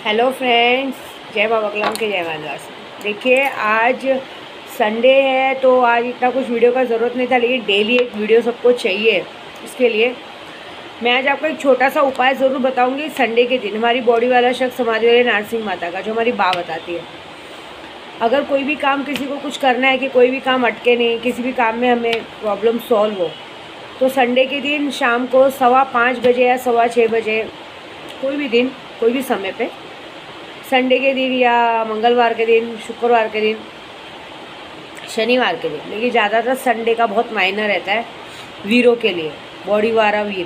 Hello friends, जय बाबा कलाम के जय मानदास। देखिए, आज संडे है तो आज इतना कुछ वीडियो का ज़रूरत नहीं था, लेकिन डेली एक वीडियो सबको चाहिए। इसके लिए मैं आज आपको एक छोटा सा उपाय ज़रूर बताऊंगी। संडे के दिन हमारी बॉडी वाला शख्स समाधि वाले नरसिंह माता का, जो हमारी बा बताती है, अगर कोई भी काम किसी को कुछ करना है कि कोई भी काम अटके नहीं, किसी भी काम में हमें प्रॉब्लम सॉल्व हो, तो संडे के दिन शाम को 5:15 बजे या 6:15 बजे, कोई भी दिन, कोई भी समय पे, संडे के दिन या मंगलवार के दिन, शुक्रवार के दिन, शनिवार के दिन, लेकिन ज़्यादातर संडे का बहुत मायना रहता है वीरों के लिए, बॉडी वाला वीर।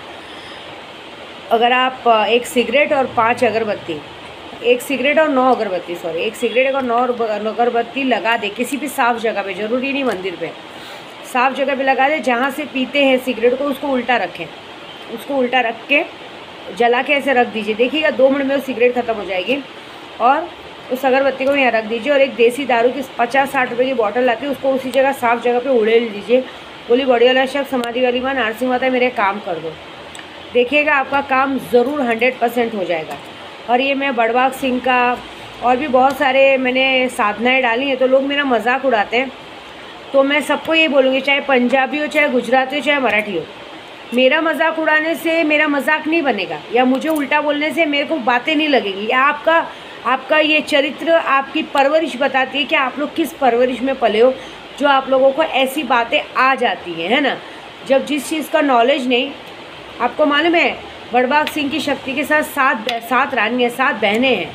अगर आप एक सिगरेट और 5 अगरबत्ती, एक सिगरेट और 9 अगरबत्ती, एक सिगरेट और 9 अगरबत्ती लगा दे किसी भी साफ़ जगह पे, ज़रूरी नहीं मंदिर पे, साफ़ जगह पे लगा दे, जहाँ से पीते हैं सिगरेट को उसको उल्टा रखें, उसको उल्टा रख के जला के ऐसे रख दीजिए। देखिएगा 2 मिनट में वो सिगरेट ख़त्म हो जाएगी। और उस अगरबत्ती को यहाँ रख दीजिए और एक देसी दारू की 50-60 रुपये की बॉटल आती है, उसको उसी जगह साफ़ जगह पे उड़ेल दीजिए। बोली बॉडी वाला शख्स, समाधि वाली माँ, नरसिंह माता, मेरे काम कर दो। देखिएगा आपका काम ज़रूर 100% हो जाएगा। और ये मैं बड़बाग सिंह का और भी बहुत सारे मैंने साधनाएँ डाली हैं, तो लोग मेरा मजाक उड़ाते हैं। तो मैं सबको ये बोलूँगी, चाहे पंजाबी हो, चाहे गुजराती हो, चाहे मराठी हो, मेरा मजाक उड़ाने से मेरा मजाक नहीं बनेगा, या मुझे उल्टा बोलने से मेरे को बातें नहीं लगेगी, या आपका ये चरित्र, आपकी परवरिश बताती है कि आप लोग किस परवरिश में पले हो, जो आप लोगों को ऐसी बातें आ जाती हैं, है ना। जब जिस चीज़ का नॉलेज नहीं, आपको मालूम है बड़बाग सिंह की शक्ति के साथ 7 रानियाँ, 7 बहनें हैं,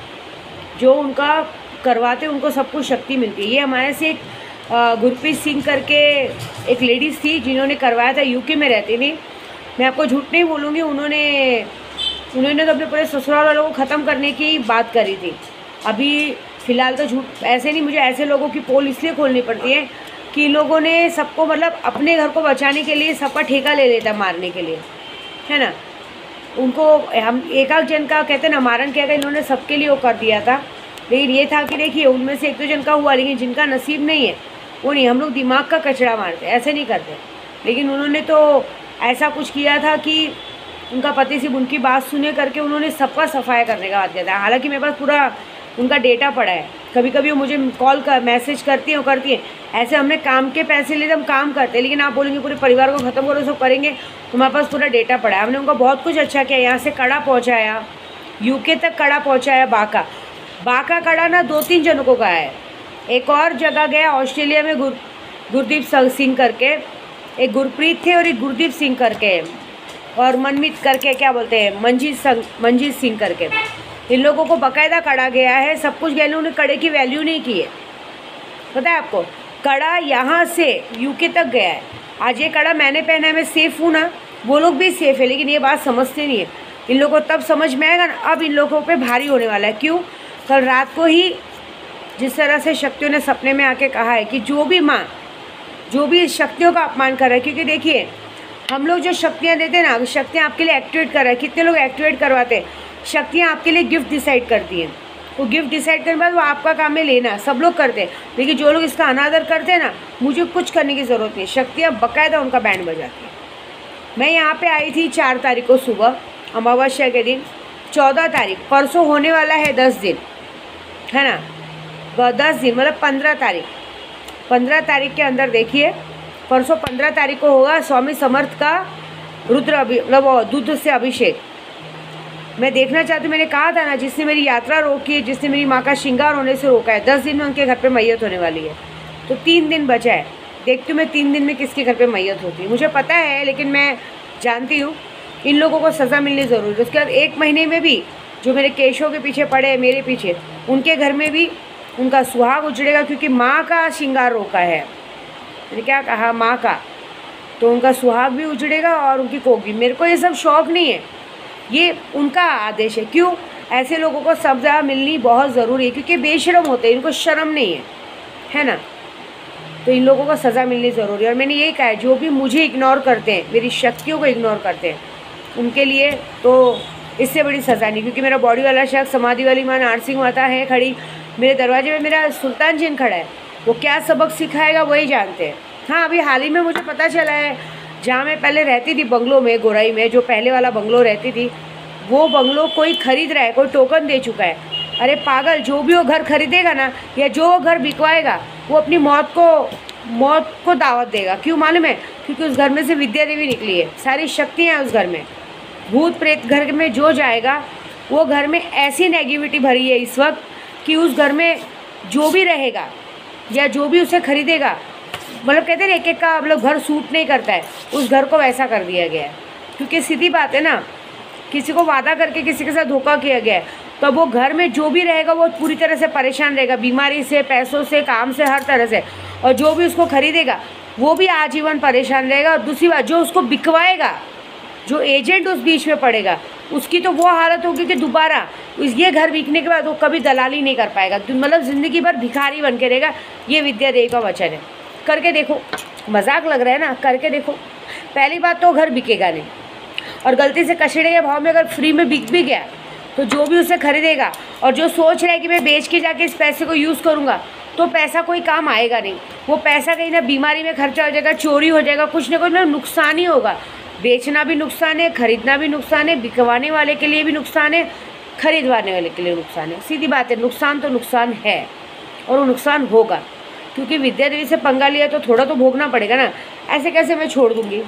जो उनका करवाते उनको सब कुछ शक्ति मिलती है। ये हमारे से एक गुरप्रीत सिंह करके एक लेडीज़ थी, जिन्होंने करवाया था, यूके में रहती थी। मैं आपको झूठ नहीं बोलूँगी, उन्होंने तो अपने पूरे ससुराल वालों को ख़त्म करने की बात करी थी। अभी फ़िलहाल तो झूठ ऐसे नहीं, मुझे ऐसे लोगों की पोल इसलिए खोलनी पड़ती है कि लोगों ने सबको, मतलब अपने घर को बचाने के लिए सबका ठेका ले लेता मारने के लिए, है ना। उनको हम एक जन का कहते हैं ना, मारण किया गया, इन्होंने सबके लिए वो कर दिया था। लेकिन ये था कि देखिए, उनमें से 1-2 जन का हुआ, लेकिन जिनका नसीब नहीं है वो नहीं। हम लोग दिमाग का कचरा मारते, ऐसे नहीं करते। लेकिन उन्होंने तो ऐसा कुछ किया था कि उनका पति सिर्फ उनकी बात सुने करके उन्होंने सबका सफाया करने का बात किया था। हालांकि मेरे पास पूरा उनका डेटा पड़ा है। कभी कभी वो मुझे कॉल कर मैसेज करती हैं, ऐसे हमने काम के पैसे लिए, हम काम करते हैं, लेकिन आप बोलेंगे पूरे परिवार को ख़त्म करो, सब करेंगे, तो हमारे पास पूरा डेटा पड़ा है। हमने उनका बहुत कुछ अच्छा किया। यहाँ से कड़ा पहुँचाया, यूके तक कड़ा पहुँचाया। बाका कड़ा ना 2-3 जनों को गया है। एक और जगह गया ऑस्ट्रेलिया में, गुरदीप सिंह करके, एक गुरप्रीत थे और एक गुरदीप सिंह करके, और मनमीत करके, क्या बोलते हैं, मंजीत सिंह करके, इन लोगों को बाकायदा कड़ा गया है। सब कुछ गया, उन्होंने कड़े की वैल्यू नहीं की है। पता है आपको, कड़ा यहाँ से यूके तक गया है। आज ये कड़ा मैंने पहना है, मैं सेफ़ हूँ ना, वो लोग भी सेफ़ है, लेकिन ये बात समझते नहीं है। इन लोगों को तब समझ में आएगा ना, अब इन लोगों पे भारी होने वाला है। क्यों? कल रात को ही जिस तरह से शक्तियों ने सपने में आके कहा है कि जो भी माँ, जो भी शक्तियों का अपमान कर रहा है, क्योंकि देखिए हम लोग जो शक्तियाँ देते हैं ना, शक्तियाँ आपके लिए एक्टिवेट कर रहा है। कितने लोग एक्टिवेट करवाते हैं? शक्तियाँ आपके लिए गिफ्ट डिसाइड करती हैं। वो गिफ्ट डिसाइड करने के बाद वो आपका काम है लेना, सब लोग करते हैं। लेकिन जो लोग इसका अनादर करते हैं ना, मुझे कुछ करने की ज़रूरत नहीं, शक्तियाँ बाकायदा उनका बैंड बजाती हैं। मैं यहाँ पर आई थी 4 तारीख को सुबह, अमावस्या के दिन। 14 तारीख परसों होने वाला है 10 दिन, है ना, 10 दिन मतलब 15 तारीख। 15 तारीख के अंदर देखिए, परसों 15 तारीख को होगा स्वामी समर्थ का रुद्र मतलब दूध से अभिषेक। मैं देखना चाहती हूँ। मैंने कहा था ना, जिसने मेरी यात्रा रोकी है, जिसने मेरी माँ का श्रृंगार होने से रोका है, 10 दिन में उनके घर पे मैयत होने वाली है। तो 3 दिन बचा है। देखती हूँ मैं 3 दिन में किसके घर पे मैयत होती है। मुझे पता है, लेकिन मैं जानती हूँ इन लोगों को सज़ा मिलनी ज़रूरी है। उसके बाद 1 महीने में भी जो मेरे केशों के पीछे पड़े हैं, मेरे पीछे, उनके घर में भी उनका सुहाग उजड़ेगा, क्योंकि माँ का श्रृंगार रोका है। मैंने क्या कहा? माँ का। तो उनका सुहाग भी उजड़ेगा और उनकी कोख भी। मेरे को ये सब शौक़ नहीं है, ये उनका आदेश है। क्यों? ऐसे लोगों को सज़ा मिलनी बहुत ज़रूरी है, क्योंकि बेशरम होते हैं, इनको शर्म नहीं है ना। तो इन लोगों को सज़ा मिलनी ज़रूरी है। और मैंने यही कहा है, जो भी मुझे इग्नोर करते हैं, मेरी शक्तियों को इग्नोर करते हैं, उनके लिए तो इससे बड़ी सज़ा नहीं। क्योंकि मेरा बॉडी वाला शख्स, समाधि वाली माँ नरसिंह माता है खड़ी मेरे दरवाजे में। मेरा सुल्तान जिन खड़ा है, वो क्या सबक सिखाएगा वही जानते हैं। हाँ, अभी हाल ही में मुझे पता चला है, जहाँ मैं पहले रहती थी बंगलों में, गोराई में, जो पहले वाला बंगलो रहती थी, वो बंगलो कोई खरीद रहा है, कोई टोकन दे चुका है। अरे पागल, जो भी वो घर खरीदेगा ना या जो वो घर बिकवाएगा वो अपनी मौत को दावत देगा। क्यों मालूम है? क्योंकि उस घर में से विद्या देवी निकली है, सारी शक्तियाँ हैं उस घर में। भूत प्रेत घर में जो जाएगा वो घर में ऐसी नेगेटिविटी भरी है इस वक्त कि उस घर में जो भी रहेगा या जो भी उसे खरीदेगा, मतलब कहते हैं एक एक का मतलब घर सूट नहीं करता है, उस घर को वैसा कर दिया गया है। क्योंकि सीधी बात है ना, किसी को वादा करके किसी के साथ धोखा किया गया है, तो वो घर में जो भी रहेगा वो पूरी तरह से परेशान रहेगा, बीमारी से, पैसों से, काम से, हर तरह से। और जो भी उसको खरीदेगा वो भी आजीवन परेशान रहेगा। और दूसरी बात, जो उसको बिकवाएगा, जो एजेंट उस बीच में पड़ेगा, उसकी तो वो हालत होगी कि दोबारा ये घर बिकने के बाद वो कभी दलाली नहीं कर पाएगा, मतलब ज़िंदगी भर भिखारी बन के रहेगा। ये विद्या देवी का वचन है। करके देखो, मजाक लग रहा है ना, करके देखो। पहली बात तो घर बिकेगा नहीं, और गलती से कचड़े के भाव में अगर फ्री में बिक भी गया तो जो भी उसे खरीदेगा और जो सोच रहा है कि मैं बेच के जाके इस पैसे को यूज़ करूँगा, तो पैसा कोई काम आएगा नहीं। वो पैसा कहीं ना बीमारी में खर्चा हो जाएगा, चोरी हो जाएगा, कुछ ना कुछ ना नुकसान ही होगा। बेचना भी नुकसान है, खरीदना भी नुकसान है, बिकवाने वाले के लिए भी नुकसान है, खरीदवाने वाले के लिए नुकसान है। सीधी बात है, नुकसान तो नुकसान है और वो नुकसान होगा, क्योंकि विद्या देवी से पंगा लिया तो थोड़ा तो भोगना पड़ेगा ना। ऐसे कैसे मैं छोड़ दूँगी?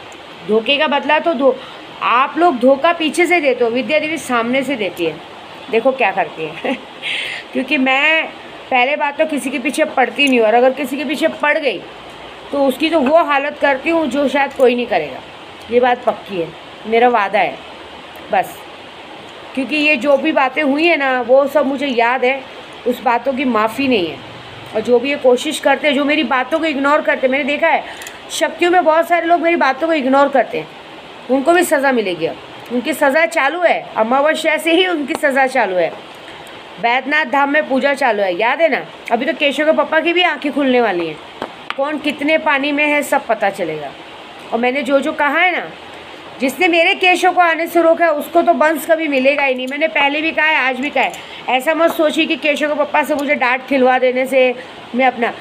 धोखे का बदला तो आप लोग धोखा पीछे से देते हो, विद्या देवी सामने से देती है। देखो क्या करती है क्योंकि मैं पहले बात तो किसी के पीछे पड़ती नहीं हूँ, और अगर किसी के पीछे पड़ गई तो उसकी तो वो हालत करती हूँ जो शायद कोई नहीं करेगा। ये बात पक्की है, मेरा वादा है बस। क्योंकि ये जो भी बातें हुई है ना, वो सब मुझे याद है, उस बातों की माफ़ी नहीं है। और जो भी ये कोशिश करते हैं, जो मेरी बातों को इग्नोर करते हैं, मैंने देखा है शक्तियों में बहुत सारे लोग मेरी बातों को इग्नोर करते हैं, उनको भी सज़ा मिलेगी। अब उनकी सज़ा चालू है, अमावस्या से ही उनकी सज़ा चालू है। बैद्यनाथ धाम में पूजा चालू है, याद है ना? अभी तो केशव के पापा की भी आंखें खुलने वाली हैं, कौन कितने पानी में है सब पता चलेगा। और मैंने जो कहा है ना, जिसने मेरे केशव को आने से रोका है उसको तो वंश कभी मिलेगा ही नहीं। मैंने पहले भी कहा है, आज भी कहा है। ऐसा मत सोचिए कि केशव के पापा से मुझे डांट खिलवा देने से मैं अपना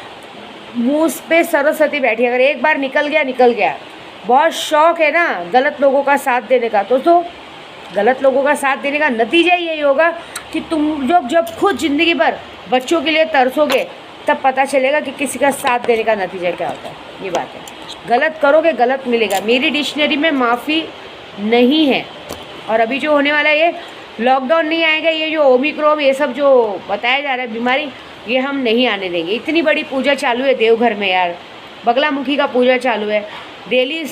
मुँह पे सरस्वती बैठी, अगर एक बार निकल गया निकल गया। बहुत शौक़ है ना गलत लोगों का साथ देने का, तो गलत लोगों का साथ देने का नतीजा यही होगा कि तुम लोग जब खुद ज़िंदगी भर बच्चों के लिए तरसोगे तब पता चलेगा कि किसी का साथ देने का नतीजा क्या होता है। ये बात है, गलत करोगे गलत मिलेगा। मेरी डिक्शनरी में माफ़ी नहीं है। और अभी जो होने वाला है, ये लॉकडाउन नहीं आएगा, ये जो ओमिक्रॉन ये सब जो बताया जा रहा है बीमारी, ये हम नहीं आने देंगे। इतनी बड़ी पूजा चालू है देवघर में यार, बगलामुखी का पूजा चालू है डेली।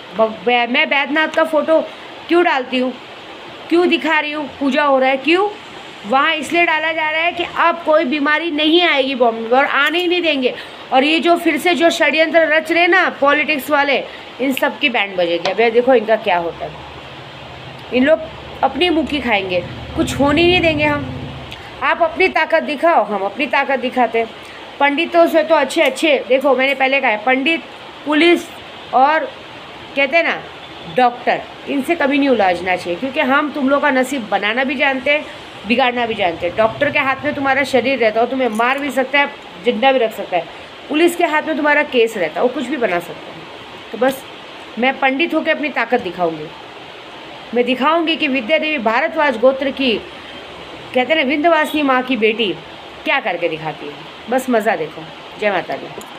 मैं बैद्यनाथ का फ़ोटो क्यों डालती हूँ, क्यों दिखा रही हूँ? पूजा हो रहा है, क्यों? वहाँ इसलिए डाला जा रहा है कि अब कोई बीमारी नहीं आएगी बॉम्बे में, और आने ही नहीं देंगे। और ये जो फिर से जो षड्यंत्र रच रहे ना पॉलिटिक्स वाले, इन सब की बैंड बजेगी। अब देखो इनका क्या होता है। इन लोग अपनी मुक्की खाएंगे, कुछ होने नहीं देंगे हम। आप अपनी ताकत दिखाओ, हम अपनी ताकत दिखाते हैं। पंडितों से तो अच्छे देखो, मैंने पहले कहा है, पंडित, पुलिस और कहते हैं ना डॉक्टर, इनसे कभी नहीं उलझना चाहिए। क्योंकि हम तुम लोग का नसीब बनाना भी जानते हैं, बिगाड़ना भी जानते हैं। डॉक्टर के हाथ में तुम्हारा शरीर रहता है, वो तुम्हें मार भी सकता है, जिंदा भी रख सकता है। पुलिस के हाथ में तुम्हारा केस रहता है, वो कुछ भी बना सकता है। तो बस मैं पंडित होकर अपनी ताकत दिखाऊंगी। मैं दिखाऊंगी कि विद्या देवी भारद्वाज गोत्र की, कहते हैं ना, विंध्यवासिनी माँ की बेटी क्या करके दिखाती है। बस मज़ा देखो। जय माता दी।